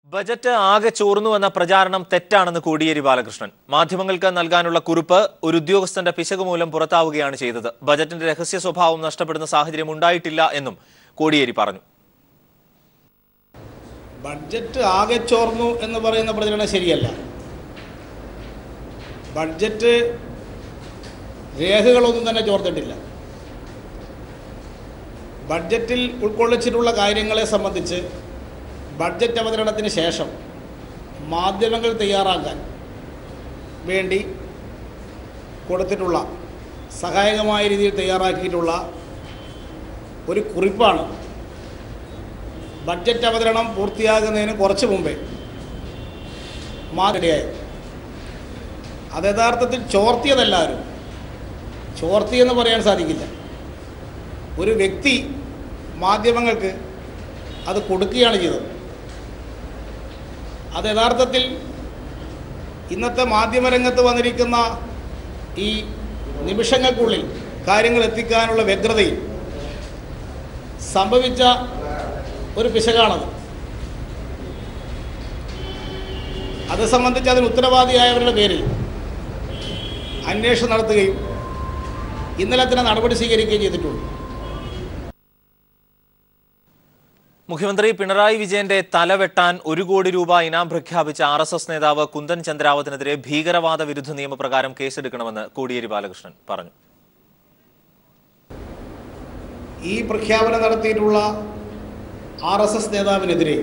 Budget ആകെ ചോർന്നുവെന്ന പ്രചാരണം തെറ്റാണെന്ന് കോടിയേരി ബാലകൃഷ്ണൻ. മാധ്യമങ്ങൾക്ക് നൽകാനുള്ള കുറിപ്പ് ഒരു ഉദ്യോഗസ്ഥന്റെ പിശക് മൂലം പുറത്താവുകയാണ് ചെയ്തത്. ബജറ്റിന്റെ രഹസ്യ സ്വഭാവം നഷ്ടപ്പെടുന്ന സാഹചര്യം ഉണ്ടായിട്ടില്ല എന്നും കോടിയേരി പറഞ്ഞു. ബഡ്ജറ്റ് ആകെ ചോർന്നു എന്ന് പറയുന്ന പ്രചരണം ശരിയല്ല. ബഡ്ജറ്റ് രേഖകളൊന്നും തന്നെ ചോർന്നിട്ടില്ല. ബഡ്ജറ്റിൽ ഉൾക്കൊള്ളിച്ചിട്ടുള്ള കാര്യങ്ങളെ സംബന്ധിച്ച് ബഡ്ജറ്റ് അവതരണത്തിന് ശേഷം മാധ്യമങ്ങൾ തയ്യാറാക്കാൻ വേണ്ടി കൊടുത്തിട്ടുള്ള സഹായകമായ രീതിയിൽ തയ്യാറാക്കിയിട്ടുള്ള ഒരു കുറിപ്പാണ് ബഡ്ജറ്റ് അവതരണം പൂർത്തിയാകുന്നതിന് കുറച്ച് മുമ്പേ മാറിയായത്. അത് യഥാർത്ഥത്തിൽ ചോർത്തിയതെല്ലാവരും ചോർത്തിയെന്ന് പറയാൻ സാധിക്കില്ല. ഒരു വ്യക്തി മാധ്യമങ്ങൾക്ക് അത് കൊടുക്കുകയാണ് ചെയ്തത്. അത് യഥാർത്ഥത്തിൽ ഇന്നത്തെ മാധ്യമരംഗത്ത് വന്നിരിക്കുന്ന ഈ നിമിഷങ്ങൾക്കുള്ളിൽ കാര്യങ്ങൾ എത്തിക്കാനുള്ള വ്യഗ്രതയിൽ സംഭവിച്ച ഒരു പിശകാണത്. അത് സംബന്ധിച്ച് അതിന് ഉത്തരവാദിയായവരുടെ പേരിൽ അന്വേഷണം നടത്തുകയും ഇന്നലെ തന്നെ നടപടി സ്വീകരിക്കുകയും ചെയ്തിട്ടുണ്ട്. മുഖ്യമന്ത്രി പിണറായി വിജയന്റെ തലവെട്ടാൻ 1 കോടി രൂപ ഇനാം പ്രഖ്യാപിച്ച RSS നേതാവ് കുന്ദൻ ചന്ദ്രാവത്തിനെതിരെ ഭീകരവാദ വിരുദ്ധ നിയമപ്രകാരം കേസെടുക്കണമെന്ന് കോടിയേരി ബാലകൃഷ്ണൻ പറഞ്ഞു. ഈ പ്രഖ്യാപനം നടത്തിയിട്ടുള്ള RSS നേതാവിനെതിരെ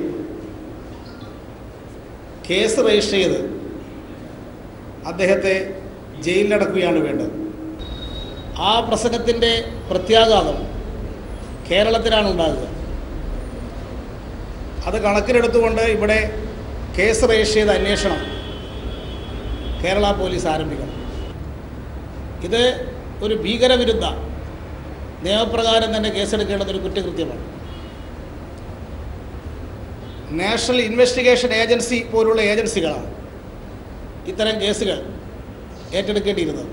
കേസ് രജിസ്റ്റർ ചെയ്ത് അദ്ദേഹത്തെ ജയിലിലടക്കുകയാണ് വേണ്ടത്. ആ പ്രസംഗത്തിൻ്റെ പ്രത്യാഘാതം കേരളത്തിലാണ് ഉണ്ടാകുക. അത് കണക്കിലെടുത്തുകൊണ്ട് ഇവിടെ കേസ് രജിസ്റ്റർ ചെയ്ത അന്വേഷണം കേരള പോലീസ് ആരംഭിക്കണം. ഇത് ഒരു ഭീകരവിരുദ്ധ നിയമപ്രകാരം തന്നെ കേസെടുക്കേണ്ടത് ഒരു കുറ്റകൃത്യമാണ്. നാഷണൽ ഇൻവെസ്റ്റിഗേഷൻ ഏജൻസി പോലുള്ള ഏജൻസികളാണ് ഇത്തരം കേസുകൾ ഏറ്റെടുക്കേണ്ടിയിരുന്നത്.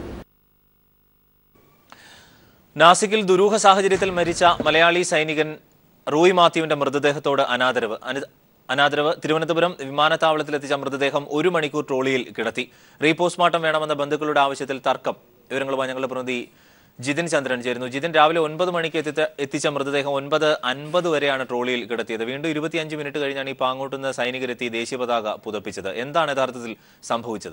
നാസിക്കിൽ ദുരൂഹ സാഹചര്യത്തിൽ മരിച്ച മലയാളി സൈനികൻ റോയ് മാത്യുവിന്റെ മൃതദേഹത്തോട് അനാദരവ്. തിരുവനന്തപുരം വിമാനത്താവളത്തിലെത്തിച്ച മൃതദേഹം 1 മണിക്കൂർ ട്രോളിയിൽ കിടത്തി. റീപോസ്റ്റ്മോർട്ടം വേണമെന്ന ബന്ധുക്കളുടെ ആവശ്യത്തിൽ തർക്കം. വിവരങ്ങളുമായി ഞങ്ങളുടെ പ്രതിനിധി ജിതിൻ ചന്ദ്രൻ ചേരുന്നു. ജിതിൻ, രാവിലെ 9 മണിക്ക് എത്തിച്ച മൃതദേഹം 9:50 വരെയാണ് ട്രോളിയിൽ കിടത്തിയത്. വീണ്ടും 25 മിനിറ്റ് കഴിഞ്ഞാണ് ഈ പാങ്ങോട്ടുനിന്ന് സൈനികരെത്തി ദേശീയ പതാക പുതപ്പിച്ചത്. എന്താണ് യഥാർത്ഥത്തിൽ സംഭവിച്ചത്?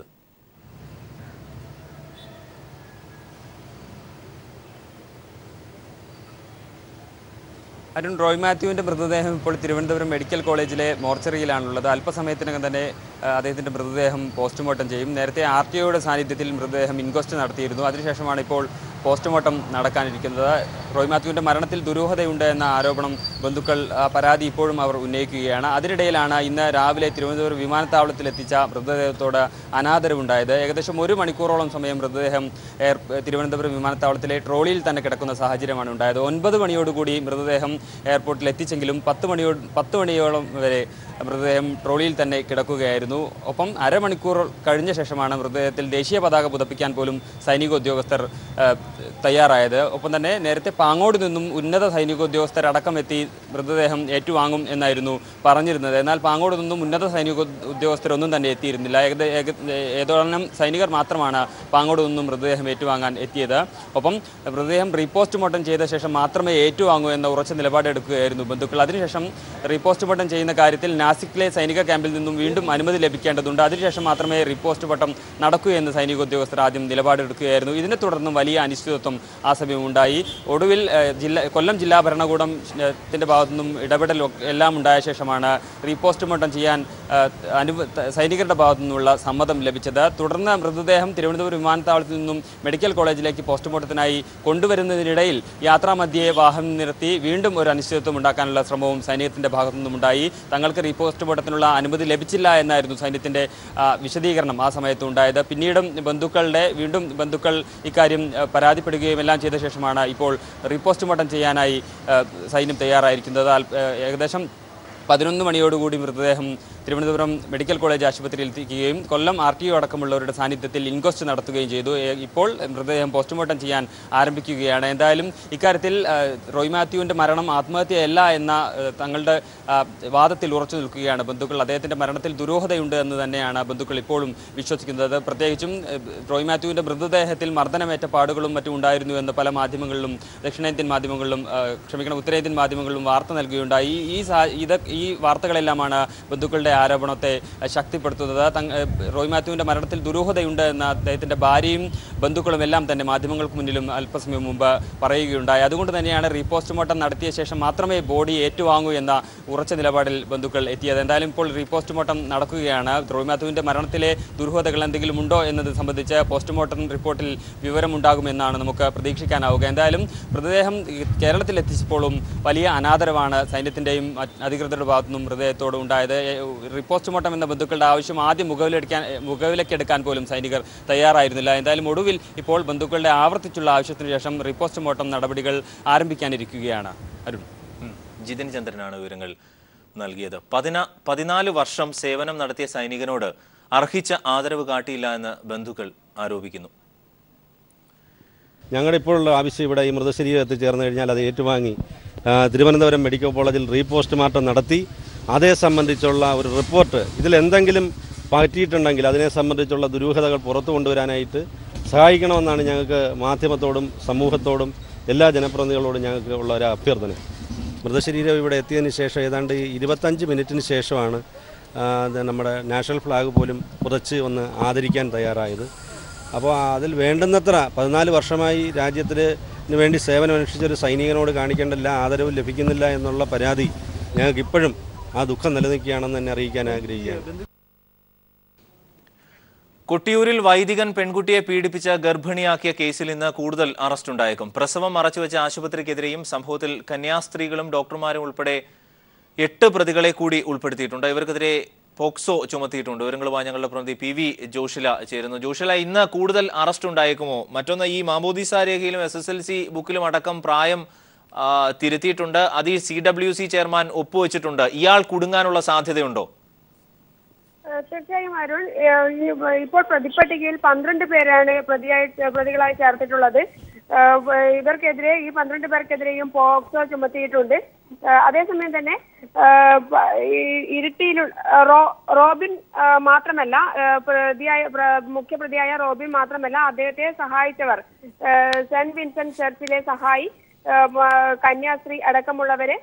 അരുൺ, റോയ് മാത്യുവിൻ്റെ മൃതദേഹം ഇപ്പോൾ തിരുവനന്തപുരം മെഡിക്കൽ കോളേജിലെ മോർച്ചറിയിലാണുള്ളത്. അല്പസമയത്തിനകം തന്നെ അദ്ദേഹത്തിൻ്റെ മൃതദേഹം പോസ്റ്റ്മോർട്ടം ചെയ്യും. നേരത്തെ RTOയുടെ സാന്നിധ്യത്തിൽ മൃതദേഹം ഇൻക്വസ്റ്റ് നടത്തിയിരുന്നു. അതിനുശേഷമാണ് ഇപ്പോൾ പോസ്റ്റ്മോർട്ടം നടക്കാനിരിക്കുന്നത്. റോയ് മാത്യുവിൻ്റെ മരണത്തിൽ ദുരൂഹതയുണ്ട് എന്ന ആരോപണം ബന്ധുക്കൾ പരാതി ഇപ്പോഴും അവർ ഉന്നയിക്കുകയാണ്. അതിനിടയിലാണ് ഇന്ന് രാവിലെ തിരുവനന്തപുരം വിമാനത്താവളത്തിലെത്തിച്ച മൃതദേഹത്തോട് അനാദരവുണ്ടായത്. ഏകദേശം 1 മണിക്കൂറോളം സമയം മൃതദേഹം തിരുവനന്തപുരം വിമാനത്താവളത്തിലെ ട്രോളിയിൽ തന്നെ കിടക്കുന്ന സാഹചര്യമാണ് ഉണ്ടായത്. 9 മണിയോടുകൂടി മൃതദേഹം എയർപോർട്ടിൽ എത്തിച്ചെങ്കിലും 10 മണിയോളം വരെ മൃതദേഹം ട്രോളിയിൽ തന്നെ കിടക്കുകയായിരുന്നു. ഒപ്പം അരമണിക്കൂർ കഴിഞ്ഞ ശേഷമാണ് മൃതദേഹത്തിൽ ദേശീയ പതാക പുതപ്പിക്കാൻ പോലും സൈനിക ഉദ്യോഗസ്ഥർ തയ്യാറായത്. ഒപ്പം തന്നെ നേരത്തെ പാങ്ങോട് നിന്നും ഉന്നത സൈനികോദ്യോഗസ്ഥരടക്കം എത്തി മൃതദേഹം ഏറ്റുവാങ്ങും എന്നായിരുന്നു പറഞ്ഞിരുന്നത്. എന്നാൽ പാങ്ങോട് നിന്നും ഉന്നത സൈനിക ഉദ്യോഗസ്ഥരൊന്നും തന്നെ എത്തിയിരുന്നില്ല. ഏതോളം സൈനികർ മാത്രമാണ് പാങ്ങോട് നിന്നും മൃതദേഹം ഏറ്റുവാങ്ങാൻ എത്തിയത്. ഒപ്പം മൃതദേഹം റീപോസ്റ്റ്മോർട്ടം ചെയ്ത ശേഷം മാത്രമേ ഏറ്റുവാങ്ങൂ എന്ന ഉറച്ച നിലപാടെടുക്കുകയായിരുന്നു ബന്ധുക്കൾ. അതിനുശേഷം റീപോസ്റ്റ്മോർട്ടം ചെയ്യുന്ന കാര്യത്തിൽ നാസിക്കിലെ സൈനിക ക്യാമ്പിൽ നിന്നും വീണ്ടും അനുമതി ലഭിക്കേണ്ടതുണ്ട്. അതിനുശേഷം മാത്രമേ റീപോസ്റ്റ്മോർട്ടം നടക്കൂ എന്ന് സൈനിക ഉദ്യോഗസ്ഥർ ആദ്യം നിലപാടെടുക്കുകയായിരുന്നു. ഇതിനെ തുടർന്നും വലിയ അനിശ്ചിതത്വം ആ സമയം ഉണ്ടായി. ഒടുവിൽ കൊല്ലം ജില്ലാ ഭരണകൂടത്തിൻ്റെ ഭാഗത്തു നിന്നും ഇടപെടൽ എല്ലാം ഉണ്ടായ ശേഷമാണ് റീപോസ്റ്റ്മോർട്ടം ചെയ്യാൻ സൈനികരുടെ ഭാഗത്തു നിന്നുള്ള സമ്മതം ലഭിച്ചത്. തുടർന്ന് മൃതദേഹം തിരുവനന്തപുരം വിമാനത്താവളത്തിൽ നിന്നും മെഡിക്കൽ കോളേജിലേക്ക് പോസ്റ്റ്മോർട്ടത്തിനായി കൊണ്ടുവരുന്നതിനിടയിൽ യാത്രാമധ്യേ വാഹനം നിർത്തി വീണ്ടും ഒരു അനിശ്ചിതത്വം ഉണ്ടാക്കാനുള്ള ശ്രമവും സൈന്യത്തിൻ്റെ ഭാഗത്തു നിന്നുമുണ്ടായി. തങ്ങൾക്ക് റീപോസ്റ്റ്മോർട്ടത്തിനുള്ള അനുമതി ലഭിച്ചില്ല എന്നായിരുന്നു സൈന്യത്തിൻ്റെ വിശദീകരണം ആ സമയത്ത് ഉണ്ടായത്. പിന്നീടും ബന്ധുക്കൾ ഇക്കാര്യം പരാതിപ്പെടുകയും എല്ലാം ചെയ്ത ശേഷമാണ് ഇപ്പോൾ റീപോസ്റ്റ്മോർട്ടം ചെയ്യാനായി സൈന്യം തയ്യാറായിരിക്കുന്നത്. ഏകദേശം 11 മണിയോടുകൂടി മൃതദേഹം തിരുവനന്തപുരം മെഡിക്കൽ കോളേജ് ആശുപത്രിയിൽ എത്തിക്കുകയും കൊല്ലം RTO അടക്കമുള്ളവരുടെ സാന്നിധ്യത്തിൽ ഇൻക്വസ്റ്റ് നടത്തുകയും ചെയ്തു. ഇപ്പോൾ മൃതദേഹം പോസ്റ്റ്മോർട്ടം ചെയ്യാൻ ആരംഭിക്കുകയാണ്. എന്തായാലും ഇക്കാര്യത്തിൽ റോയ് മാത്യുവിൻ്റെ മരണം ആത്മഹത്യയല്ല എന്ന തങ്ങളുടെ വാദത്തിൽ ഉറച്ചു നിൽക്കുകയാണ് ബന്ധുക്കൾ. അദ്ദേഹത്തിൻ്റെ മരണത്തിൽ ദുരൂഹതയുണ്ട് എന്ന് തന്നെയാണ് ബന്ധുക്കൾ ഇപ്പോഴും വിശ്വസിക്കുന്നത്. പ്രത്യേകിച്ചും റോയ് മാത്യുവിൻ്റെ മൃതദേഹത്തിൽ മർദ്ദനമേറ്റ പാടുകളും മറ്റും ഉണ്ടായിരുന്നു എന്ന് പല മാധ്യമങ്ങളിലും ദക്ഷിണേന്ത്യൻ മാധ്യമങ്ങളിലും ഉത്തരേന്ത്യൻ മാധ്യമങ്ങളിലും വാർത്ത നൽകുകയുണ്ടായി. ഈ വാർത്തകളെല്ലാമാണ് ബന്ധുക്കളുടെ ആരോപണത്തെ ശക്തിപ്പെടുത്തുന്നത്. റോയ് മാത്യുവിൻ്റെ മരണത്തിൽ ദുരൂഹതയുണ്ട് എന്ന അദ്ദേഹത്തിൻ്റെ ഭാര്യയും ബന്ധുക്കളും എല്ലാം തന്നെ മാധ്യമങ്ങൾക്ക് മുന്നിലും അല്പസമയം മുമ്പ് പറയുകയുണ്ടായി. അതുകൊണ്ട് തന്നെയാണ് റീപോസ്റ്റ്മോർട്ടം നടത്തിയ ശേഷം മാത്രമേ ബോഡി ഏറ്റുവാങ്ങൂ എന്ന ഉറച്ച നിലപാടിൽ ബന്ധുക്കൾ എത്തിയത്. എന്തായാലും ഇപ്പോൾ റീപോസ്റ്റ്മോർട്ടം നടക്കുകയാണ്. റോയ് മാത്യുവിൻ്റെ മരണത്തിലെ ദുരൂഹതകൾ എന്തെങ്കിലും ഉണ്ടോ എന്നത് സംബന്ധിച്ച് പോസ്റ്റ്മോർട്ടം റിപ്പോർട്ടിൽ വിവരമുണ്ടാകുമെന്നാണ് നമുക്ക് പ്രതീക്ഷിക്കാനാവുക. എന്തായാലും മൃതദേഹം കേരളത്തിൽ എത്തിച്ചപ്പോഴും വലിയ അനാദരവാണ് സൈന്യത്തിൻ്റെയും അധികൃതരുടെ ഭാഗത്തുനിന്നും മൃതദേഹത്തോട് ഉണ്ടായത്. റീപോസ്റ്റ്മോർട്ടം എന്ന ബന്ധുക്കളുടെ ആവശ്യം ആദ്യം മുഖവിലക്കെടുക്കാൻ പോലും സൈനികർ തയ്യാറായിരുന്നില്ല. എന്തായാലും ഒടുവിൽ ഇപ്പോൾ ബന്ധുക്കളുടെ ആവർത്തിച്ചുള്ള ആവശ്യത്തിന് ശേഷം റീപോസ്റ്റ്മോർട്ടം നടപടികൾ ആരംഭിക്കാനിരിക്കുകയാണ്. അരുൺ, ജിതിൻ ചന്ദ്രനാണ് വിവരങ്ങൾ നൽകിയത്. 14 വർഷം സേവനം നടത്തിയ സൈനികനോട് അർഹിച്ച ആദരവ് കാട്ടിയില്ല എന്ന് ബന്ധുക്കൾ ആരോപിക്കുന്നു. ഞങ്ങളുടെ ഇപ്പോഴുള്ള ആവശ്യം ഇവിടെ ഈ മൃതശരീരം എത്തിച്ചേർന്ന് കഴിഞ്ഞാൽ അത് ഏറ്റുവാങ്ങി തിരുവനന്തപുരം മെഡിക്കൽ കോളേജിൽ റീപോസ്റ്റ്മോർട്ടം നടത്തി അതേ സംബന്ധിച്ചുള്ള ഒരു റിപ്പോർട്ട് ഇതിലെന്തെങ്കിലും പറ്റിയിട്ടുണ്ടെങ്കിൽ അതിനെ സംബന്ധിച്ചുള്ള ദുരൂഹതകൾ പുറത്തു കൊണ്ടുവരാനായിട്ട് സഹായിക്കണമെന്നാണ് ഞങ്ങൾക്ക് മാധ്യമത്തോടും സമൂഹത്തോടും എല്ലാ ജനപ്രതിനിധികളോടും ഞങ്ങൾക്ക് ഉള്ള ഒരു അഭ്യർത്ഥന. മൃതശരീരം ഇവിടെ എത്തിയതിന് ശേഷം ഏതാണ്ട് 25 മിനിറ്റിന് ശേഷമാണ് നമ്മുടെ നാഷണൽ ഫ്ലാഗ് പോലും പുതച്ച് ഒന്ന് ആദരിക്കാൻ തയ്യാറായത്. അപ്പോൾ അതിൽ വേണ്ടുന്നത്ര 14 വർഷമായി രാജ്യത്തിന് വേണ്ടി സേവനമനുഷ്ഠിച്ച ഒരു സൈനികനോട് കാണിക്കേണ്ട എല്ലാ ആദരവും ലഭിക്കുന്നില്ല എന്നുള്ള പരാതി ഞങ്ങൾക്ക് ഇപ്പോഴും ആ ദുഃഖം നിലനിൽക്കുകയാണെന്ന് തന്നെ അറിയിക്കാൻ ആഗ്രഹിക്കുകയാണ്. കൊട്ടിയൂരിൽ വൈദികൻ പെൺകുട്ടിയെ പീഡിപ്പിച്ച ഗർഭിണിയാക്കിയ കേസിൽ ഇന്ന് കൂടുതൽ അറസ്റ്റുണ്ടായേക്കും. പ്രസവം മറച്ചുവെച്ച ആശുപത്രിക്കെതിരെയും സംഭവത്തിൽ കന്യാസ്ത്രീകളും ഡോക്ടർമാരും ഉൾപ്പെടെ 8 പ്രതികളെ കൂടി ഉൾപ്പെടുത്തിയിട്ടുണ്ട്. ഇവർക്കെതിരെ പോക്സോ ചുമത്തിയിട്ടുണ്ട്. വിവരങ്ങളുമായി ഞങ്ങളുടെ പ്രതിനിധി PV ജോഷില ചേരുന്നു. ജോഷില, ഇന്ന് കൂടുതൽ അറസ്റ്റ് ഉണ്ടായേക്കുമോ? മറ്റൊന്ന്, ഈ മാമോദീസ രേഖയിലും SSLC ബുക്കിലും അടക്കം പ്രായം തിരുത്തിയിട്ടുണ്ട്. അത് ഈ CWC ചെയർമാൻ ഒപ്പുവെച്ചിട്ടുണ്ട്. ഇയാൾ കുടുങ്ങാനുള്ള സാധ്യതയുണ്ടോ? തീർച്ചയായും അരുൺ, ഇപ്പോൾ പ്രതിപട്ടികയിൽ 12 പേരാണ് പ്രതികളായി ചേർത്തിട്ടുള്ളത്. ഇവർക്കെതിരെ ഈ 12 പേർക്കെതിരെയും പോക്സോ ചുമത്തിയിട്ടുണ്ട്. അതേസമയം തന്നെ ഇരിട്ടിയിൽ റോബിൻ മാത്രമല്ല, മുഖ്യപ്രതിയായ റോബിൻ മാത്രമല്ല, അദ്ദേഹത്തെ സഹായിച്ചവർ സെന്റ് വിൻസെന്റ് ചർച്ചിലെ സഹായി, കന്യാസ്ത്രീ അടക്കമുള്ളവരെ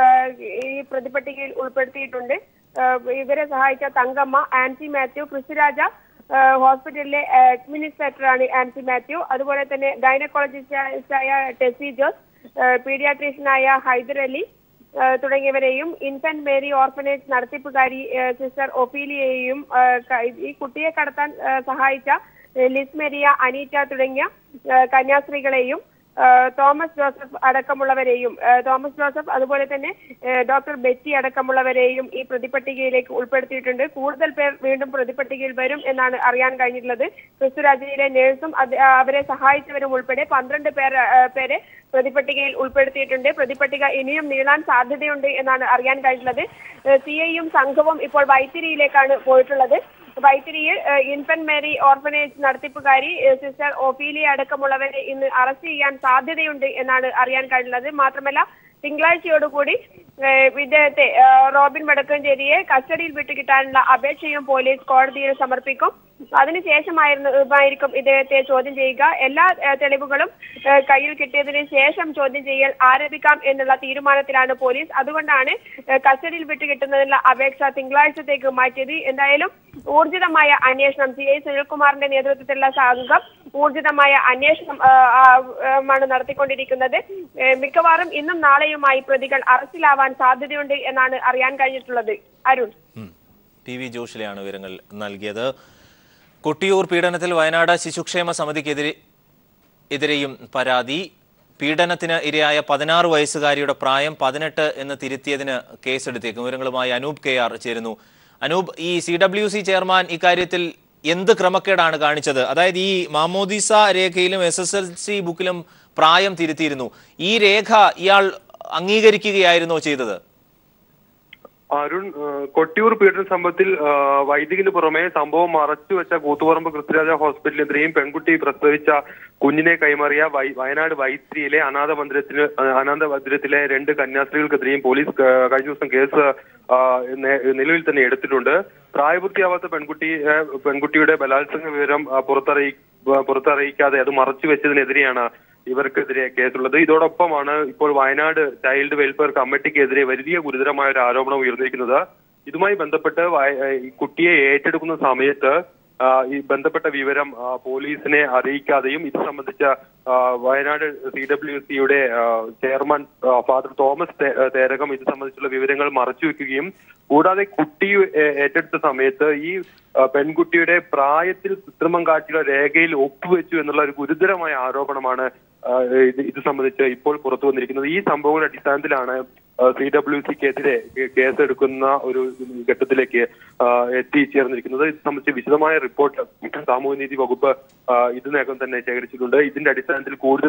ഈ പ്രതിപട്ടികയിൽ ഉൾപ്പെടുത്തിയിട്ടുണ്ട്. ഇവരെ സഹായിച്ച തങ്കമ്മ, ആൻസി മാത്യു, പൃഥ്വിരാജ ഹോസ്പിറ്റലിലെ അഡ്മിനിസ്ട്രേറ്ററാണ് ആൻസി മാത്യു, അതുപോലെ തന്നെ ഗൈനക്കോളജിസ്റ്റായ ടെസി ജോസ്, പീഡിയാട്രീഷ്യനായ ഹൈദർ അലി തുടങ്ങിയവരെയും ഇൻഫന്റ് മേരി ഓർഫനേജ് നടത്തിപ്പുകാരി സിസ്റ്റർ ഒഫീലിയയെയും ഈ കുട്ടിയെ കടത്താൻ സഹായിച്ച ലിസ് മെരിയ, അനീറ്റ തുടങ്ങിയ കന്യാസ്ത്രീകളെയും തോമസ് ജോസഫ് അടക്കമുള്ളവരെയും അതുപോലെ തന്നെ ഡോക്ടർ ബെറ്റി അടക്കമുള്ളവരെയും ഈ പ്രതിപട്ടികയിലേക്ക് ഉൾപ്പെടുത്തിയിട്ടുണ്ട്. കൂടുതൽ പേർ വീണ്ടും പ്രതിപട്ടികയിൽ വരും എന്നാണ് അറിയാൻ കഴിഞ്ഞിട്ടുള്ളത്. ക്രിസ്തുരാജ്യയിലെ നേഴ്സും അവരെ സഹായിച്ചവരും ഉൾപ്പെടെ 12 പേരെ പ്രതിപട്ടികയിൽ ഉൾപ്പെടുത്തിയിട്ടുണ്ട്. പ്രതിപട്ടിക ഇനിയും നീളാൻ സാധ്യതയുണ്ട് എന്നാണ് അറിയാൻ കഴിഞ്ഞിട്ടുള്ളത്. CIയും സംഘവും ഇപ്പോൾ വൈത്തിരിയിലേക്കാണ് പോയിട്ടുള്ളത്. വൈത്തിരിയിൽ ഇൻഫന്റ് മേരി ഓർഫനേജ് നടത്തിപ്പുകാരി സിസ്റ്റർ ഒഫീലിയ അടക്കമുള്ളവരെ ഇന്ന് അറസ്റ്റ് ചെയ്യാൻ സാധ്യതയുണ്ട് എന്നാണ് അറിയാൻ കഴിഞ്ഞുള്ളത്. മാത്രമല്ല, തിങ്കളാഴ്ചയോടുകൂടി ഇദ്ദേഹത്തെ റോബിൻ വടക്കഞ്ചേരിയെ കസ്റ്റഡിയിൽ വിട്ടുകിട്ടാനുള്ള അപേക്ഷയും പോലീസ് കോടതിയിൽ സമർപ്പിക്കും. അതിനുശേഷമായിരിക്കും ഇദ്ദേഹത്തെ ചോദ്യം ചെയ്യുക. എല്ലാ തെളിവുകളും കയ്യിൽ കിട്ടിയതിന് ശേഷം ചോദ്യം ചെയ്യൽ ആരംഭിക്കാം എന്നുള്ള തീരുമാനത്തിലാണ് പോലീസ്. അതുകൊണ്ടാണ് കസ്റ്റഡിയിൽ വിട്ടുകിട്ടുന്നതിനുള്ള അപേക്ഷ തിങ്കളാഴ്ചത്തേക്ക് മാറ്റിയത്. എന്തായാലും ഊർജിതമായ അന്വേഷണം, CI സുനിൽകുമാറിന്റെ നേതൃത്വത്തിലുള്ള സംഘം ഊർജിതമായ അന്വേഷണമാണ് നടത്തിക്കൊണ്ടിരിക്കുന്നത്. മിക്കവാറും ഇന്നും നാളെയുമായി പ്രതികൾ അറസ്റ്റിലാവാൻ സാധ്യതയുണ്ട് എന്നാണ് അറിയാൻ കഴിഞ്ഞിട്ടുള്ളത്. അരുൺ, PV ജോഷിലെയാണ് വിവരങ്ങൾ നൽകിയത്. കൊട്ടിയൂർ പീഡനത്തിൽ വയനാട് ശിശുക്ഷേമ സമിതിക്കെതിരെയും പരാതി. പീഡനത്തിന് ഇരയായ 16 വയസ്സുകാരിയുടെ പ്രായം 18 എന്ന് തിരുത്തിയതിന് കേസെടുത്തേക്കും. വിവരങ്ങളുമായി അനൂപ് KR ചേരുന്നു. അനൂപ്, ഈ CWC ചെയർമാൻ ഇക്കാര്യത്തിൽ എന്ത് ക്രമക്കേടാണ് കാണിച്ചത്? അതായത് ഈ മാമോദീസ രേഖയിലും SSLC ബുക്കിലും പ്രായം തിരുത്തിയിരുന്നു. ഈ രേഖ ഇയാൾ അംഗീകരിക്കുകയായിരുന്നോ ചെയ്തത്? അരുൺ, കൊട്ടിയൂർ പീഡന സംഭവത്തിൽ വൈദികന് പുറമെ സംഭവം മറച്ചുവെച്ച കൂത്തുപറമ്പ് കൃത്യരാജ ഹോസ്പിറ്റലിനെതിരെയും പെൺകുട്ടി പ്രസവിച്ച കുഞ്ഞിനെ കൈമാറിയ വയനാട് വൈത്തിരിയിലെ അനാഥ മന്ദിരത്തിലെ 2 കന്യാസ്ത്രീകൾക്കെതിരെയും പോലീസ് കഴിഞ്ഞ ദിവസം കേസ് നിലവിൽ തന്നെ എടുത്തിട്ടുണ്ട്. പ്രായപൂർത്തിയാവാത്ത പെൺകുട്ടിയുടെ ബലാത്സംഗ വിവരം പുറത്തറിയിക്കാതെ അത് മറച്ചു വെച്ചതിനെതിരെയാണ് ഇവർക്കെതിരെ കേസുള്ളത്. ഇതോടൊപ്പമാണ് ഇപ്പോൾ വയനാട് ചൈൽഡ് വെൽഫെയർ കമ്മിറ്റിക്കെതിരെ വലിയ ഗുരുതരമായ ഒരു ആരോപണം ഉയർന്നിരിക്കുന്നത്. ഇതുമായി ബന്ധപ്പെട്ട് ഈ കുട്ടിയെ ഏറ്റെടുക്കുന്ന സമയത്ത് ഈ ബന്ധപ്പെട്ട വിവരം പോലീസിനെ അറിയിക്കാതെയും ഇത് സംബന്ധിച്ച വയനാട് CWCയുടെ ചെയർമാൻ ഫാദർ തോമസ് തേരകം ഇത് സംബന്ധിച്ചുള്ള വിവരങ്ങൾ മറച്ചുവെക്കുകയും കൂടാതെ കുട്ടി ഏറ്റെടുത്ത സമയത്ത് ഈ പെൺകുട്ടിയുടെ പ്രായത്തിൽ കൃത്രിമം കാട്ടിയുള്ള രേഖയിൽ ഒപ്പുവെച്ചു എന്നുള്ള ഒരു ഗുരുതരമായ ആരോപണമാണ് ഇത് സംബന്ധിച്ച് ഇപ്പോൾ പുറത്തു വന്നിരിക്കുന്നത്. ഈ സംഭവങ്ങളുടെ അടിസ്ഥാനത്തിലാണ് CWCക്കെതിരെ കേസെടുക്കുന്ന ഒരു ഘട്ടത്തിലേക്ക് എത്തിച്ചേർന്നിരിക്കുന്നത്. ഇത് സംബന്ധിച്ച് വിശദമായ റിപ്പോർട്ട് സാമൂഹ്യനീതി വകുപ്പ് ഇതിനകം തന്നെ ശേഖരിച്ചിട്ടുണ്ട്. ഇതിന്റെ അടിസ്ഥാനത്തിൽ കൂടുതൽ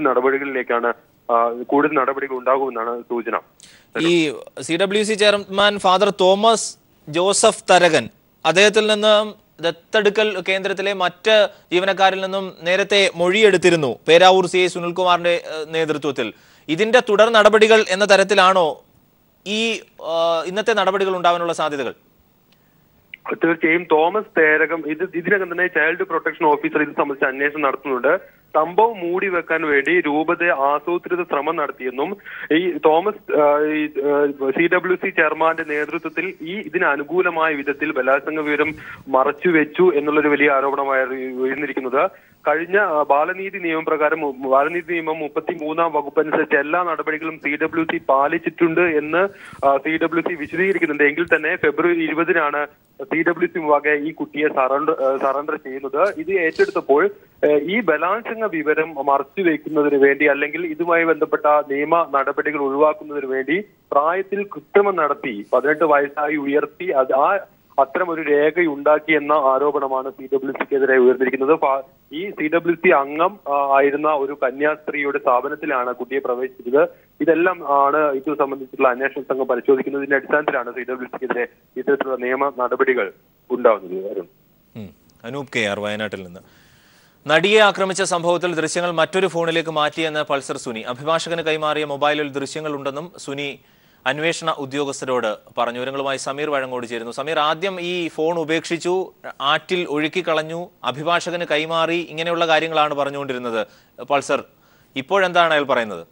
നടപടികൾ ഉണ്ടാകുമെന്നാണ് സൂചന. ഈ CWC chairman father Thomas Joseph Tharakan അദ്ദേഹത്തിൽ നിന്ന് ദത്തെടുക്കൽ കേന്ദ്രത്തിലെ മറ്റ് ജീവനക്കാരിൽ നിന്നും നേരത്തെ മൊഴിയെടുത്തിരുന്നു പേരാവൂർ CI സുനിൽകുമാറിന്റെ നേതൃത്വത്തിൽ. ഇതിന്റെ തുടർ നടപടികൾ എന്ന തരത്തിലാണോ ഈ ഇന്നത്തെ നടപടികൾ ഉണ്ടാവാനുള്ള സാധ്യതകൾ? തീർച്ചയായും തോമസ് തേരകം ഇതിനകം തന്നെ ചൈൽഡ് പ്രൊട്ടക്ഷൻ ഓഫീസർ ഇത് സംബന്ധിച്ച് അന്വേഷണം നടത്തുന്നുണ്ട്. സംഭവം മൂടി വെക്കാൻ വേണ്ടി രൂപത ആസൂത്രിത ശ്രമം നടത്തിയെന്നും ഈ തോമസ് CWC ചെയർമാന്റെ നേതൃത്വത്തിൽ ഇതിന് അനുകൂലമായ വിധത്തിൽ ബലാത്സംഗ വിവരം മറച്ചുവെച്ചു എന്നുള്ളൊരു വലിയ ആരോപണമായി ഉയർന്നിരിക്കുന്നത്. കഴിഞ്ഞ ബാലനീതി നിയമം 33-ാം വകുപ്പ് അനുസരിച്ച് എല്ലാ നടപടികളും CWC പാലിച്ചിട്ടുണ്ട് എന്ന് CWC വിശദീകരിക്കുന്നുണ്ട്. എങ്കിൽ തന്നെ ഫെബ്രുവരി 20-നാണ് CWC മുഖാകെ ഈ കുട്ടിയെ സറണ്ടർ ചെയ്യുന്നത്. ഇത് ഏറ്റെടുത്തപ്പോൾ ഈ ബലാത്സംഗ വിവരം മറച്ചുവെക്കുന്നതിന് വേണ്ടി അല്ലെങ്കിൽ ഇതുമായി ബന്ധപ്പെട്ട നിയമ നടപടികൾ ഒഴിവാക്കുന്നതിന് വേണ്ടി പ്രായത്തിൽ കൃത്രിമം നടത്തി 18 വയസ്സായി ഉയർത്തി അത്തരം ഒരു രേഖയുണ്ടാക്കി എന്ന ആരോപണമാണ് CWCക്കെതിരെ ഉയർന്നിരിക്കുന്നത്. ഈ CWC അംഗം ആയിരുന്ന ഒരു കന്യാസ്ത്രീയുടെ സ്ഥാപനത്തിലാണ് കുട്ടിയെ പ്രവേശിച്ചത്. ഇതെല്ലാം ആണ് ഇത് സംബന്ധിച്ചിട്ടുള്ള അന്വേഷണ സംഘം പരിശോധിക്കുന്നതിന്റെ അടിസ്ഥാനത്തിലാണ് CWCക്കെതിരെ ഇത്തരത്തിലുള്ള നിയമ നടപടികൾ ഉണ്ടാവുന്നത്. അനൂപ് KR വയനാട്ടിൽ നിന്ന്. നടിയെ ആക്രമിച്ച സംഭവത്തിൽ ദൃശ്യങ്ങൾ മറ്റൊരു ഫോണിലേക്ക് മാറ്റിയെന്ന് പൾസർ സുനി. അഭിഭാഷകന് കൈമാറിയ മൊബൈലിൽ ദൃശ്യങ്ങളുണ്ടെന്നും സുനി അന്വേഷണ ഉദ്യോഗസ്ഥരോട് പറഞ്ഞു. വിവരങ്ങളുമായി സമീർ വഴങ്ങോട് ചേരുന്നു. സമീർ, ആദ്യം ഈ ഫോൺ ഉപേക്ഷിച്ചു, ആറ്റിൽ ഒഴുക്കിക്കളഞ്ഞു, അഭിഭാഷകന് കൈമാറി, ഇങ്ങനെയുള്ള കാര്യങ്ങളാണ് പറഞ്ഞുകൊണ്ടിരുന്നത് പൾസർ. ഇപ്പോഴെന്താണ് അയാൾ പറയുന്നത്?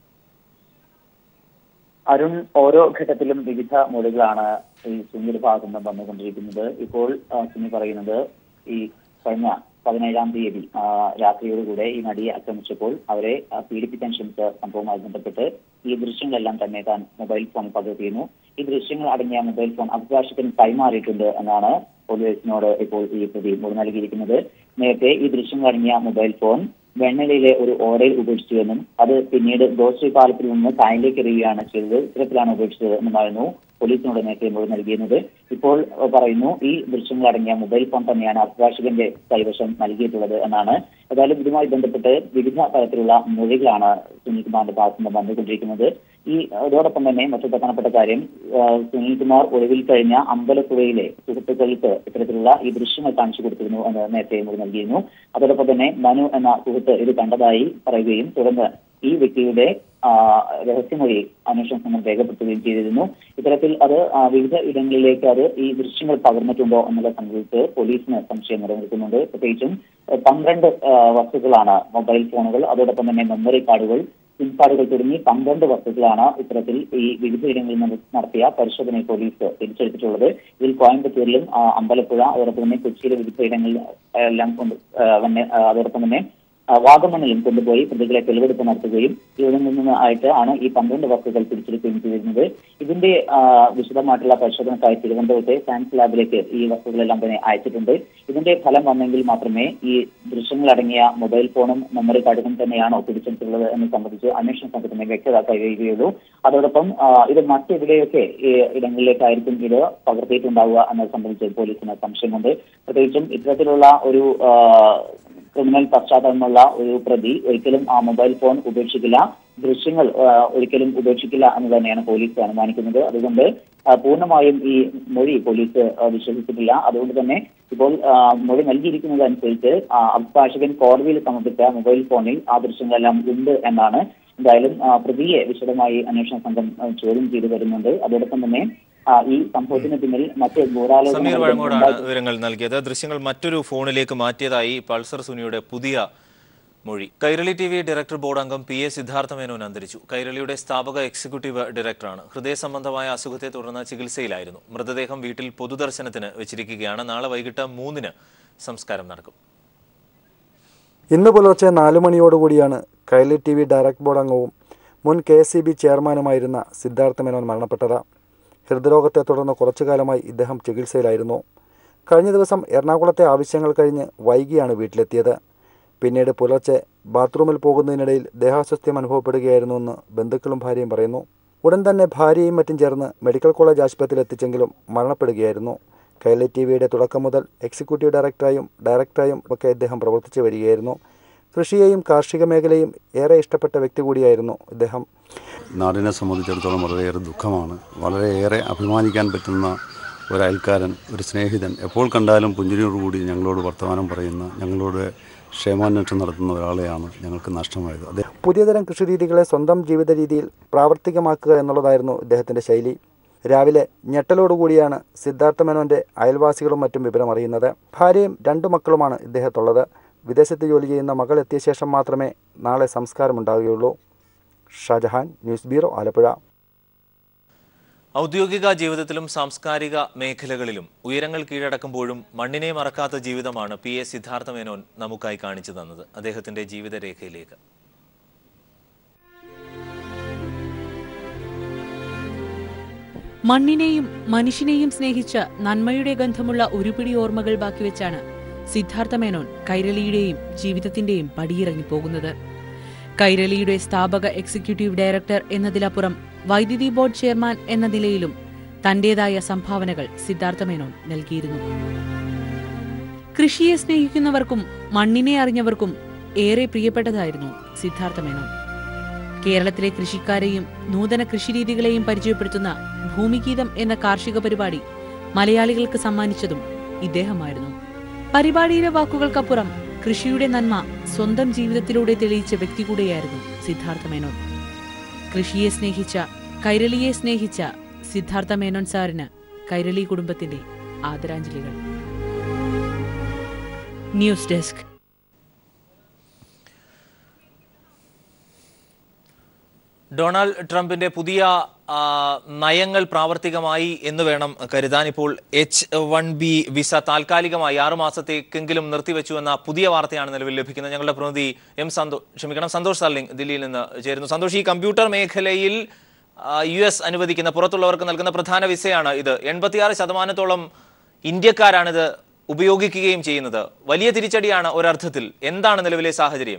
അരുൺ, ഓരോ ഘട്ടത്തിലും വിവിധ മൊഴികളാണ് ഈ സുനിയുടെ ഭാഗത്തു നിന്ന് വന്നുകൊണ്ടിരിക്കുന്നത്. ഇപ്പോൾ സുനി പറയുന്നത് ഈ കഴിഞ്ഞ 17-ാം തീയതി രാത്രിയോടുകൂടെ ഈ നടിയെ ആക്രമിച്ചപ്പോൾ അവരെ പീഡിപ്പിക്കാൻ ശ്രമിച്ച സംഭവവുമായി ബന്ധപ്പെട്ട് ഈ ദൃശ്യങ്ങളെല്ലാം തന്നെ താൻ മൊബൈൽ ഫോൺ പകർത്തിയിരുന്നു. ഈ ദൃശ്യങ്ങൾ അടങ്ങിയ മൊബൈൽ ഫോൺ അഭിഭാഷകൻ കൈമാറിയിട്ടുണ്ട് എന്നാണ് പോലീസിനോട് ഇപ്പോൾ ഈ പ്രതി മൊഴി നൽകിയിരിക്കുന്നത്. നേരത്തെ ഈ ദൃശ്യങ്ങൾ അടങ്ങിയ മൊബൈൽ ഫോൺ വെണ്ണലയിലെ ഒരു ഓടയിൽ ഉപേക്ഷിച്ചുവെന്നും അത് പിന്നീട് ഗോശ്രീ പാലത്തിൽ നിന്ന് കായലിലേക്ക് എറിയുകയാണ് ചെയ്തത്, ഇത്തരത്തിലാണ് ഉപേക്ഷിച്ചത് എന്നുമായിരുന്നു പോലീസിനോട് നേരത്തെ മൊഴി നൽകിയിരുന്നത്. ഇപ്പോൾ പറയുന്നു ഈ ദൃശ്യങ്ങൾ അടങ്ങിയ മൊബൈൽ ഫോൺ തന്നെയാണ് അഭിഭാഷകന്റെ കൈവശം നൽകിയിട്ടുള്ളത് എന്നാണ്. ഏതായാലും ഇതുമായി ബന്ധപ്പെട്ട് വിവിധ തരത്തിലുള്ള മൊഴികളാണ് സുനിൽകുമാറിന്റെ ഭാഗത്തു നിന്ന് വന്നുകൊണ്ടിരിക്കുന്നത്. അതോടൊപ്പം തന്നെ മറ്റു പ്രധാനപ്പെട്ട കാര്യം, സുനിൽകുമാർ ഒളിവിൽ കഴിഞ്ഞ അമ്പലപ്പുഴയിലെ സുഹൃത്തുക്കൾക്ക് ഇത്തരത്തിലുള്ള ഈ ദൃശ്യങ്ങൾ കാണിച്ചു കൊടുത്തിരുന്നു എന്ന് നേരത്തെ മൊഴി നൽകിയിരുന്നു. അതോടൊപ്പം തന്നെ മനു എന്ന സുഹൃത്ത് ഇത് കണ്ടതായി പറയുകയും തുടർന്ന് ഈ വ്യക്തിയുടെ രഹസ്യമൊഴി അന്വേഷണ സംഘം രേഖപ്പെടുത്തുകയും ചെയ്തിരുന്നു. ഇത്തരത്തിൽ അത് വിവിധ ഇടങ്ങളിലേക്ക് ഈ ദൃശ്യങ്ങൾ പകർന്നിട്ടുണ്ടോ എന്നുള്ള സംബന്ധിച്ച് പോലീസിന് സംശയം നിലനിൽക്കുന്നുണ്ട്. പ്രത്യേകിച്ചും 12 വസ്തുക്കളാണ് മൊബൈൽ ഫോണുകൾ, അതോടൊപ്പം തന്നെ മെമ്മറി കാർഡുകൾ, സിം കാർഡുകൾ തുടങ്ങി 12 വസ്തുക്കളാണ് ഇത്തരത്തിൽ ഈ വിവിധ ഇടങ്ങളിൽ നിന്ന് നടത്തിയ പരിശോധനയിൽ പോലീസ് തിരിച്ചെടുത്തിട്ടുള്ളത്. ഇതിൽ കോയമ്പത്തൂരിലും അമ്പലപ്പുഴ, അതോടൊപ്പം തന്നെ കൊച്ചിയിലെ വിവിധ ഇടങ്ങളിൽ എല്ലാം അതോടൊപ്പം തന്നെ വാഗമണ്ണിലും കൊണ്ടുപോയി പ്രതികളെ തെളിവെടുപ്പ് നടത്തുകയും ഇവിടെ നിന്ന് ആണ് ഈ 12 വസ്തുക്കൾ പിടിച്ചെടുക്കുകയും ചെയ്തിരുന്നത്. ഇതിന്റെ വിശദമായിട്ടുള്ള പരിശോധനക്കായി തിരുവനന്തപുരത്തെ സയൻസ് ലാബിലേക്ക് ഈ വസ്തുക്കളെല്ലാം തന്നെ അയച്ചിട്ടുണ്ട്. ഇതിന്റെ ഫലം വന്നെങ്കിൽ മാത്രമേ ഈ ദൃശ്യങ്ങളടങ്ങിയ മൊബൈൽ ഫോണും മെമ്മറി കാർഡും തന്നെയാണോ പിടിച്ചെടുത്തുള്ളത് എന്ന് സംബന്ധിച്ച് അന്വേഷണ സംഘത്തിന് വ്യക്തത കഴിയുകയുള്ളൂ. അതോടൊപ്പം ഇത് മറ്റെവിടെയൊക്കെ ഇടങ്ങളിലേക്കായിരിക്കും ഇത് പകർത്തിയിട്ടുണ്ടാവുക എന്നത് സംബന്ധിച്ച് പോലീസിന് സംശയമുണ്ട്. പ്രത്യേകിച്ചും ഇത്തരത്തിലുള്ള ഒരു ക്രിമിനൽ പശ്ചാത്തലമുള്ള ഒരു പ്രതി ഒരിക്കലും ആ മൊബൈൽ ഫോൺ ഉപേക്ഷിക്കില്ല. ദൃശ്യങ്ങൾ ഒരിക്കലും ഉപേക്ഷിക്കില്ല എന്ന് തന്നെയാണ് പോലീസ് അനുമാനിക്കുന്നത്. അതുകൊണ്ട് പൂർണ്ണമായും ഈ മൊഴി പോലീസ് വിശ്വസിച്ചിട്ടില്ല. അതുകൊണ്ട് തന്നെ ഇപ്പോൾ മൊഴി നൽകിയിരിക്കുന്നതനുസരിച്ച് അഭിഭാഷകൻ കോടതിയിൽ സമർപ്പിച്ച മൊബൈൽ ഫോണിൽ ആ ദൃശ്യങ്ങളെല്ലാം ഉണ്ട് എന്നാണ്. എന്തായാലും പ്രതിയെ വിശദമായി അന്വേഷണ സംഘം ചോദ്യം ചെയ്തു വരുന്നുണ്ട്. അതോടൊപ്പം തന്നെ ഈ സംഭവത്തിന് പിന്നിൽ മറ്റ് സമീർ വഴങ്ങോടാണ് വിവരങ്ങൾ നൽകിയത്. ദൃശ്യങ്ങൾ മറ്റൊരു ഫോണിലേക്ക് മാറ്റിയതായി പൾസർ സുനിയുടെ പുതിയ മൊഴി. കൈരളി TV ഡയറക്ടർ ബോർഡ് അംഗം PA സിദ്ധാർത്ഥ മേനോൻ അന്തരിച്ചു. കൈരളിയുടെ സ്ഥാപക എക്സിക്യൂട്ടീവ് ഡയറക്ടറാണ്. ഹൃദയ സംബന്ധമായ അസുഖത്തെ തുടർന്ന് ചികിത്സയിലായിരുന്നു. മൃതദേഹം വീട്ടിൽ പൊതുദർശനത്തിന് വെച്ചിരിക്കുകയാണ്. നാളെ വൈകിട്ട് 3-ന് സംസ്കാരം നടക്കും. ഇന്ന് പുലർച്ചെ 4 മണിയോടുകൂടിയാണ് കൈരളി TV ഡയറക്ടർ ബോർഡ് അംഗവും മുൻ KSEB ചെയർമാനുമായിരുന്ന സിദ്ധാർത്ഥ മേനോൻ മരണപ്പെട്ടത്. ഹൃദ്രോഗത്തെ തുടർന്ന് കുറച്ചുകാലമായി ഇദ്ദേഹം ചികിത്സയിലായിരുന്നു. കഴിഞ്ഞ ദിവസം എറണാകുളത്തെ ആവശ്യങ്ങൾ കഴിഞ്ഞ് വൈകിയാണ് വീട്ടിലെത്തിയത്. പിന്നീട് പുലർച്ചെ ബാത്റൂമിൽ പോകുന്നതിനിടയിൽ ദേഹാസ്വാസ്ഥ്യം അനുഭവപ്പെടുകയായിരുന്നുവെന്ന് ബന്ധുക്കളും ഭാര്യയും പറയുന്നു. ഉടൻ തന്നെ ഭാര്യയും മറ്റും ചേർന്ന് മെഡിക്കൽ കോളേജ് ആശുപത്രിയിൽ എത്തിച്ചെങ്കിലും മരണപ്പെടുകയായിരുന്നു. കൈരളി TVയുടെ തുടക്കം മുതൽ എക്സിക്യൂട്ടീവ് ഡയറക്ടറായും ഒക്കെ ഇദ്ദേഹം പ്രവർത്തിച്ചു വരികയായിരുന്നു. കൃഷിയെയും കാർഷിക മേഖലയും ഏറെ ഇഷ്ടപ്പെട്ട വ്യക്തി കൂടിയായിരുന്നു ഇദ്ദേഹം. നാടിനെ സംബന്ധിച്ചിടത്തോളം വളരെയേറെ ദുഃഖമാണ്. വളരെയേറെ അഭിമാനിക്കാൻ പറ്റുന്ന ഒരു അയൽക്കാരൻ, ഒരു സ്നേഹിതൻ, എപ്പോൾ കണ്ടാലും പുഞ്ചിരിയോടുകൂടി ഞങ്ങളോട് വർത്തമാനം പറയുന്ന, ഞങ്ങളോട് ക്ഷേമാന്വേഷണം നടത്തുന്ന ഒരാളെയാണ് ഞങ്ങൾക്ക് നഷ്ടമായത്. പുതിയതരം കൃഷിരീതികളെ സ്വന്തം ജീവിത രീതിയിൽ പ്രാവർത്തികമാക്കുക എന്നുള്ളതായിരുന്നു ഇദ്ദേഹത്തിൻ്റെ ശൈലി. രാവിലെ ഞെട്ടലോടുകൂടിയാണ് സിദ്ധാർത്ഥ മേനോന്റെ അയൽവാസികളും മറ്റും വിവരമറിയുന്നത്. ഭാര്യയും 2 മക്കളുമാണ് ഇദ്ദേഹത്തുള്ളത്. വിദേശത്ത് ജോലി ചെയ്യുന്ന മകൾ എത്തിയ ശേഷം മാത്രമേ നാളെ സംസ്കാരമുണ്ടാവുകയുള്ളൂ. Shajahan, news bureau, Alappuzha. ഔദ്യോഗിക ജീവിതത്തിലും സാംസ്കാരിക മേഖലകളിലും ഉയരങ്ങൾ കീഴടക്കുമ്പോഴും മണ്ണിനെ മറക്കാത്ത ജീവിതമാണ് PA സിദ്ധാർത്ഥ മേനോൻ നമുക്കായി കാണിച്ചു തന്നത്. അദ്ദേഹത്തിന്റെ ജീവിതരേഖയിലേക്ക്. മണ്ണിനെയും മനുഷ്യനെയും സ്നേഹിച്ച നന്മയുടെ ഗന്ധമുള്ള ഒരുപിടി ഓർമ്മകൾ ബാക്കിവെച്ചാണ് സിദ്ധാർത്ഥ മേനോൻ കൈരളിയുടെയും ജീവിതത്തിന്റെയും പടിയിറങ്ങിപ്പോകുന്നത്. കൈരളിയുടെ സ്ഥാപക എക്സിക്യൂട്ടീവ് ഡയറക്ടർ എന്നതിലപ്പുറം വൈദ്യുതി ബോർഡ് ചെയർമാൻ എന്ന നിലയിലും തന്റേതായ സംഭാവനകൾ സിദ്ധാർത്ഥ മേനോൻ നൽകിയിരുന്നു. കൃഷിയെ സ്നേഹിക്കുന്നവർക്കും മണ്ണിനെ അറിഞ്ഞവർക്കും ഏറെ പ്രിയപ്പെട്ടതായിരുന്നു സിദ്ധാർത്ഥ മേനോൻ. കേരളത്തിലെ കൃഷിക്കാരെയും നൂതന കൃഷിരീതികളെയും പരിചയപ്പെടുത്തുന്ന ഭൂമിഗീതം എന്ന കാർഷിക പരിപാടി മലയാളികൾക്ക് സമ്മാനിച്ചതും ഇദ്ദേഹമായിരുന്നു. പരിപാടിയിലെ വാക്കുകൾക്കപ്പുറം കൃഷിയുടെ നന്മ സ്വന്തം ജീവിതത്തിലൂടെ തെളിയിച്ച വ്യക്തി കൂടെയായിരുന്നു സിദ്ധാർത്ഥ മേനോൻ. കൃഷിയെ സ്നേഹിച്ച, കൈരളിയെ സ്നേഹിച്ച സിദ്ധാർത്ഥ മേനോൻ സാറിന് കൈരളി കുടുംബത്തിന്റെ ആദരാഞ്ജലികൾ. News desk. ഡൊണാൾഡ് ട്രംപിന്റെ പുതിയ നയങ്ങൾ പ്രാവർത്തികമായി എന്ന് വേണം കരുതാൻ. ഇപ്പോൾ H-1B വിസ താൽക്കാലികമായി 6 മാസത്തേക്കെങ്കിലും നിർത്തിവെച്ചു എന്ന പുതിയ വാർത്തയാണ് നിലവിൽ ലഭിക്കുന്നത്. ഞങ്ങളുടെ പ്രതിനിധി സന്തോഷ് സാലിംഗ് ദില്ലിയിൽ നിന്ന് ചേരുന്നു. സന്തോഷ്, ഈ കമ്പ്യൂട്ടർ മേഖലയിൽ US അനുവദിക്കുന്ന, പുറത്തുള്ളവർക്ക് നൽകുന്ന പ്രധാന വിസയാണ് ഇത്. 86% ഇന്ത്യക്കാരാണിത് ഉപയോഗിക്കുകയും ചെയ്യുന്നത്. വലിയ തിരിച്ചടിയാണ് ഒരർത്ഥത്തിൽ. എന്താണ് നിലവിലെ സാഹചര്യം?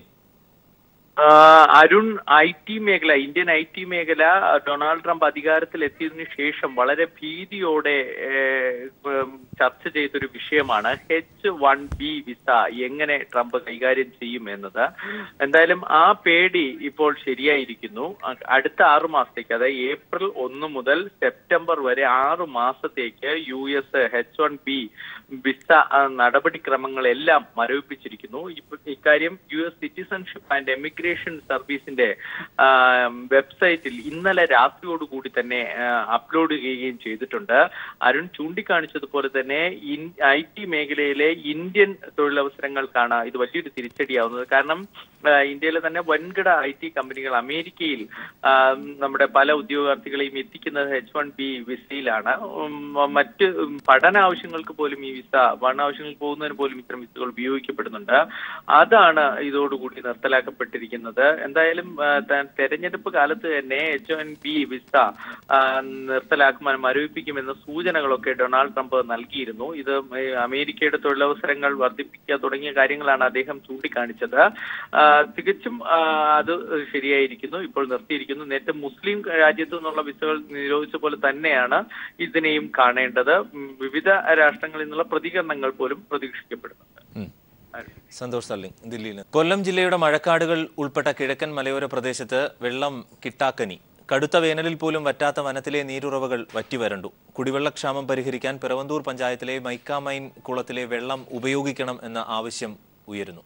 അരുൺ, ഇന്ത്യൻ IT മേഖല ഡൊണാൾഡ് ട്രംപ് അധികാരത്തിൽ എത്തിയതിനു ശേഷം വളരെ ഭീതിയോടെ ചർച്ച ചെയ്തൊരു വിഷയമാണ് H-1B വിസ എങ്ങനെ ട്രംപ് കൈകാര്യം ചെയ്യും എന്നത്. എന്തായാലും ആ പേടി ഇപ്പോൾ ശരിയായിരിക്കുന്നു. അടുത്ത 6 മാസത്തേക്ക്, അതായത് ഏപ്രിൽ 1 മുതൽ സെപ്റ്റംബർ വരെ 6 മാസത്തേക്ക് US H-1B വിസ നടപടിക്രമങ്ങളെല്ലാം മരവിപ്പിച്ചിരിക്കുന്നു. ഇക്കാര്യം US സിറ്റിസൺഷിപ്പ് ആൻഡ് എമിഗ്രേഷൻ സർവീസിന്റെ വെബ്സൈറ്റിൽ ഇന്നലെ രാത്രിയോടുകൂടി തന്നെ അപ്ലോഡ് ചെയ്യുകയും ചെയ്തിട്ടുണ്ട്. അരുൺ ചൂണ്ടിക്കാണിച്ചതുപോലെ തന്നെ IT മേഖലയിലെ ഇന്ത്യൻ തൊഴിലവസരങ്ങൾക്കാണ് ഇത് വലിയൊരു തിരിച്ചടിയാവുന്നത്. കാരണം ഇന്ത്യയിലെ തന്നെ വൻകിട IT കമ്പനികൾ അമേരിക്കയിൽ നമ്മുടെ പല ഉദ്യോഗാർത്ഥികളെയും എത്തിക്കുന്നത് H-1B വിസയിലാണ്. മറ്റ് പഠന ആവശ്യങ്ങൾക്ക് പോലും ഈ വിസ, പഠനാവശ്യങ്ങൾക്ക് പോകുന്നതിന് പോലും ഇത്തരം വിസകൾ ഉപയോഗിക്കപ്പെടുന്നുണ്ട്. അതാണ് ഇതോടുകൂടി നിർത്തലാക്കപ്പെട്ടിരിക്കുന്നത്. എന്തായാലും തെരഞ്ഞെടുപ്പ് കാലത്ത് തന്നെ H-1B വിസ നിർത്തലാക്കുവാൻ മരവിപ്പിക്കുമെന്ന സൂചനകളൊക്കെ ഡൊണാൾഡ് ട്രംപ് നൽകിയിരുന്നു. ഇത് അമേരിക്കയുടെ തൊഴിലവസരങ്ങൾ വർദ്ധിപ്പിക്കുക തുടങ്ങിയ കാര്യങ്ങളാണ് അദ്ദേഹം ചൂണ്ടിക്കാണിച്ചത്. തികച്ചും അത് ശരിയായിരിക്കുന്നു. ഇപ്പോൾ നിർത്തിയിരിക്കുന്നു. നേരത്തെ മുസ്ലിം രാജ്യത്തു നിന്നുള്ള വിസകൾ നിരോധിച്ച പോലെ തന്നെയാണ് ഇതിനെയും കാണേണ്ടത്. വിവിധ രാഷ്ട്രങ്ങളിൽ നിന്നുള്ള പ്രതികരണങ്ങൾ പോലും പ്രതീക്ഷിക്കപ്പെടുന്നുണ്ട്. സന്തോഷ് തള്ളി ദില്ലിയിൽ. കൊല്ലം ജില്ലയുടെ മഴക്കാടുകൾ ഉൾപ്പെട്ട കിഴക്കൻ മലയോര പ്രദേശത്ത് വെള്ളം കിട്ടാക്കനി. കടുത്ത വേനലിൽ പോലും വറ്റാത്ത വനത്തിലെ നീരുറവകൾ വറ്റിവരണ്ടു. കുടിവെള്ളക്ഷാമം പരിഹരിക്കാൻ പിറവന്തൂർ പഞ്ചായത്തിലെ മൈക്കാമൈൻ കുളത്തിലെ വെള്ളം ഉപയോഗിക്കണം എന്ന ആവശ്യം ഉയരുന്നു.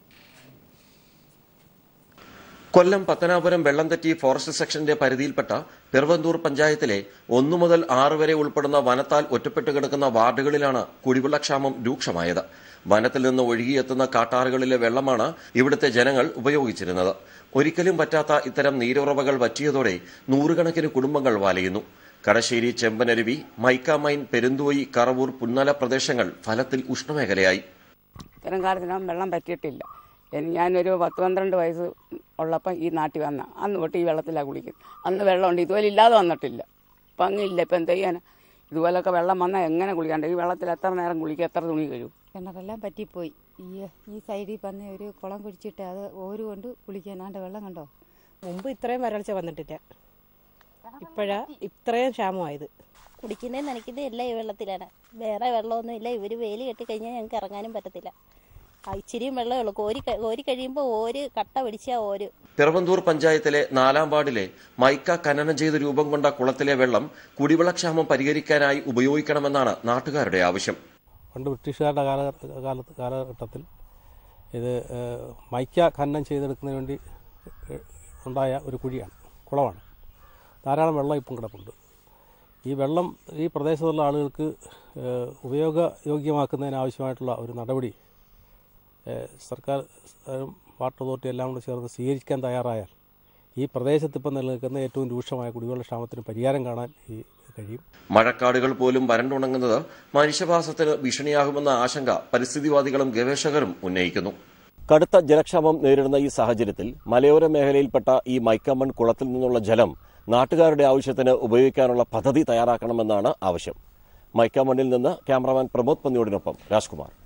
കൊല്ലം പത്തനാപുരം വെള്ളംതെറ്റി ഫോറസ്റ്റ് സെക്ഷന്റെ പരിധിയിൽപ്പെട്ട പിറവന്തൂർ പഞ്ചായത്തിലെ 1 മുതൽ 6 വരെ ഉൾപ്പെടുന്ന വനത്താൽ ഒറ്റപ്പെട്ടു കിടക്കുന്ന വാർഡുകളിലാണ് കുടിവെള്ളക്ഷാമം രൂക്ഷമായത്. വനത്തിൽ നിന്ന് ഒഴുകിയെത്തുന്ന കാട്ടാറുകളിലെ വെള്ളമാണ് ഇവിടുത്തെ ജനങ്ങൾ ഉപയോഗിച്ചിരുന്നത്. ഒരിക്കലും പറ്റാത്ത ഇത്തരം നീരുറവകൾ വറ്റിയതോടെ നൂറുകണക്കിന് കുടുംബങ്ങൾ വലയുന്നു. കടശ്ശേരി, ചെമ്പനരുവി, മൈക്കാമൈൻ, പെരുന്തോയി, കറവൂർ, പുന്നല പ്രദേശങ്ങൾ ഫലത്തിൽ ഉഷ്ണമേഖലയായി. ഇത്തരം കാലത്തിനും വെള്ളം പറ്റിയിട്ടില്ല. ഞാനൊരു 10-12 വയസ്സ് ഉള്ളപ്പം ഈ നാട്ടിൽ വന്ന അന്ന് തൊട്ട് ഈ വെള്ളത്തിലാണ് കുളിക്കുന്നത്. അന്ന് വെള്ളമുണ്ട്, ഇതുപോലെ ഇല്ലാതെ വന്നിട്ടില്ല. ഇപ്പം അങ്ങില്ല. ഇപ്പം എന്ത് ചെയ്യാൻ? ഇതുപോലൊക്കെ വെള്ളം വന്നാൽ എങ്ങനെ കുളിക്കാണ്ട്? ഈ വെള്ളത്തിൽ എത്ര നേരം കുളിക്കുക, എത്ര തുണി കഴിയും? കിണറെല്ലാം പറ്റിപ്പോയി. ഈ സൈഡിൽ വന്ന് ഒരു കുളം കുടിച്ചിട്ട് അത് ഓര് കൊണ്ട് കുളിക്കാനാണ്ട് വെള്ളം കണ്ടോ. മുമ്പ് ഇത്രയും വരൾച്ച വന്നിട്ടില്ല, ഇപ്പോഴാ ഇത്രയും ക്ഷാമമായത്. കുടിക്കുന്നതും നനയ്ക്കുന്നതും എല്ലാം ഈ വെള്ളത്തിലാണ്. വേറെ വെള്ളമൊന്നും ഇല്ല. ഇവർ വേലി കെട്ടി കഴിഞ്ഞാൽ ഞങ്ങൾക്ക് ഇറങ്ങാനും പറ്റത്തില്ല. ഇച്ചിരിയും വെള്ളമേ ഉള്ളൂ. കോരി കഴിയുമ്പോൾ ഓര് കട്ട പിടിച്ചാൽ ഓര്. പിറവന്തൂർ പഞ്ചായത്തിലെ 4-ാം വാർഡിലെ മൈക്ക ഖനനം ചെയ്ത് രൂപം കൊണ്ട കുളത്തിലെ വെള്ളം കുടിവെള്ളക്ഷാമം പരിഹരിക്കാനായി ഉപയോഗിക്കണമെന്നാണ് നാട്ടുകാരുടെ ആവശ്യം. പണ്ട് ബ്രിട്ടീഷുകാരുടെ കാലഘട്ടത്തിൽ ഇത് മൈക്ക ഖനനം ചെയ്തെടുക്കുന്നതിന് വേണ്ടി ഉണ്ടായ ഒരു കുളമാണ്. ധാരാളം വെള്ളം ഇപ്പം കിടപ്പുണ്ട്. ഈ വെള്ളം ഈ പ്രദേശത്തുള്ള ആളുകൾക്ക് ഉപയോഗയോഗ്യമാക്കുന്നതിനാവശ്യമായിട്ടുള്ള ഒരു നടപടി സർക്കാർ വാട്ടർ അതോറിറ്റി എല്ലാം കൂടെ ചേർന്ന് സ്വീകരിക്കാൻ തയ്യാറായാൽ ഈ പ്രദേശത്ത് ഇപ്പം നിലനിൽക്കുന്ന ഏറ്റവും രൂക്ഷമായ കുടിവെള്ളക്ഷാമത്തിന് പരിഹാരം കാണാൻ കഴിയും. മഴക്കാടുകൾ പോലും വരണ്ടുണങ്ങുന്നത് മനുഷ്യവാസത്തിന് ഭീഷണിയാകുമെന്ന ആശങ്ക പരിസ്ഥിതിവാദികളും ഗവേഷകരും ഉന്നയിക്കുന്നു. കടുത്ത ജലക്ഷാമം നേരിടുന്ന ഈ സാഹചര്യത്തിൽ മലയോര മേഖലയിൽപ്പെട്ട ഈ മൈക്കമൺ കുളത്തിൽ നിന്നുള്ള ജലം നാട്ടുകാരുടെ ആവശ്യത്തിന് ഉപയോഗിക്കാനുള്ള പദ്ധതി തയ്യാറാക്കണമെന്നാണ് ആവശ്യം. മൈക്കമണ്ണിൽ നിന്ന് ക്യാമറാമാൻ പ്രമോദ് പന്നിയോടിനൊപ്പം രാജ്കുമാർ.